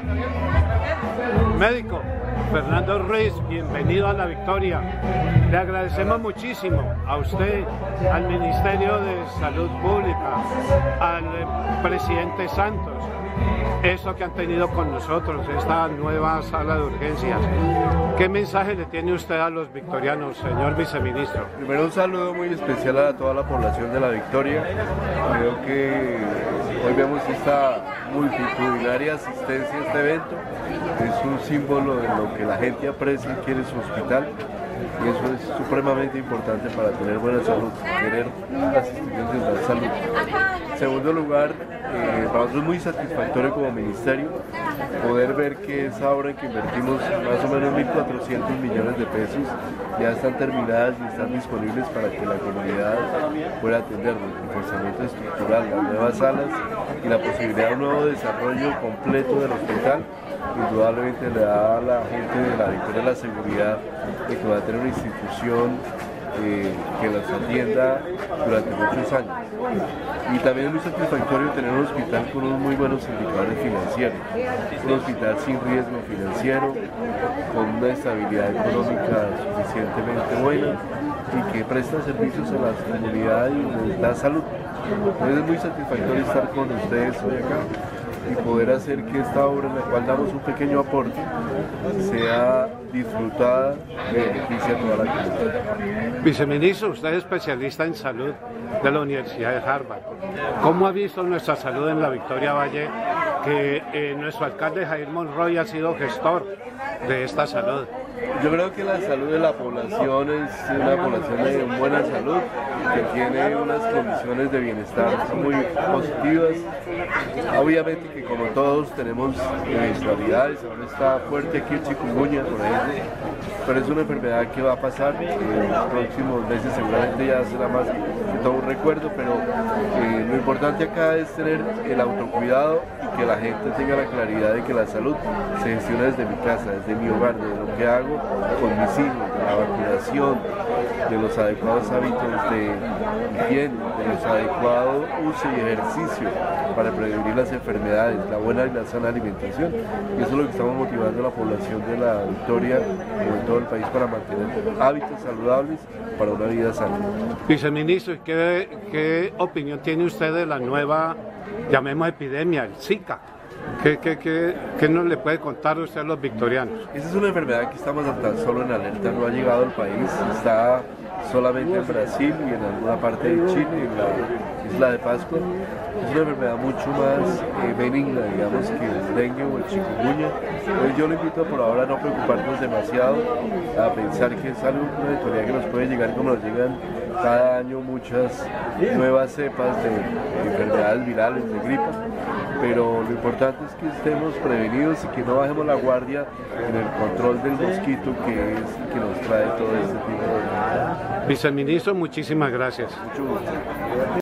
Médico Fernando Ruiz, bienvenido a La Victoria. Le agradecemos muchísimo a usted, al Ministerio de Salud Pública, al presidente Santos, eso que han tenido con nosotros, esta nueva sala de urgencias. ¿Qué mensaje le tiene usted a los victorianos, señor viceministro? Primero, un saludo muy especial a toda la población de La Victoria. Creo que hoy vemos esta multitudinaria asistencia a este evento. Es un símbolo de lo que la gente aprecia y quiere su hospital. Y eso es supremamente importante para tener buena salud, tener asistencia de salud. En segundo lugar, para nosotros es muy satisfactorio como ministerio poder ver que esa obra en que invertimos más o menos 1.400 millones de pesos ya están terminadas y están disponibles para que la comunidad pueda atender el reforzamiento estructural, las nuevas salas y la posibilidad de un nuevo desarrollo completo del hospital. Indudablemente le da a la gente de La Victoria la seguridad de que va a tener una institución que los atienda durante muchos años. Y también es muy satisfactorio tener un hospital con unos muy buenos indicadores financieros, un hospital sin riesgo financiero, con una estabilidad económica suficientemente buena y que presta servicios a la comunidad y les da salud. Entonces es muy satisfactorio estar con ustedes hoy acá y poder hacer que esta obra, en la cual damos un pequeño aporte, sea disfrutada y beneficie a toda la comunidad. Viceministro, usted es especialista en salud de la Universidad de Harvard. ¿Cómo ha visto nuestra salud en La Victoria Valle, que nuestro alcalde Jair Monroy ha sido gestor de esta salud? Yo creo que la salud de la población es una población de buena salud, que tiene unas condiciones de bienestar muy positivas. Obviamente que como todos tenemos eventualidades, ahora está fuerte aquí el chikungunya, por ejemplo, pero es una enfermedad que va a pasar, en los próximos meses seguramente ya será más que todo un recuerdo, pero lo importante acá es tener el autocuidado y que la gente tenga la claridad de que la salud se gestiona desde mi casa, desde mi hogar, de lo que hago con mis hijos, de la vacunación, de los adecuados hábitos de higiene, de los adecuados uso y ejercicio para prevenir las enfermedades, la buena y la sana alimentación. Y eso es lo que estamos motivando a la población de La Victoria y en todo el país para mantener hábitos saludables para una vida sana. Viceministro, ¿qué opinión tiene usted de la nueva, llamemos epidemia, el Zika? ¿Qué nos le puede contar usted a los victorianos? Esa es una enfermedad que estamos tan solo en alerta, no ha llegado al país, está solamente en Brasil y en alguna parte de Chile, en la isla de Pascua. Es una enfermedad mucho más benigna, digamos, que el dengue o el chikungunya. Entonces yo le invito por ahora a no preocuparnos demasiado, a pensar que es algo, una eventualidad que nos puede llegar como nos llegan cada año muchas nuevas cepas de enfermedades virales, de gripe. Pero lo importante es que estemos prevenidos y que no bajemos la guardia en el control del mosquito que nos trae todo este tipo de enfermedades. Viceministro, muchísimas gracias. Mucho gusto.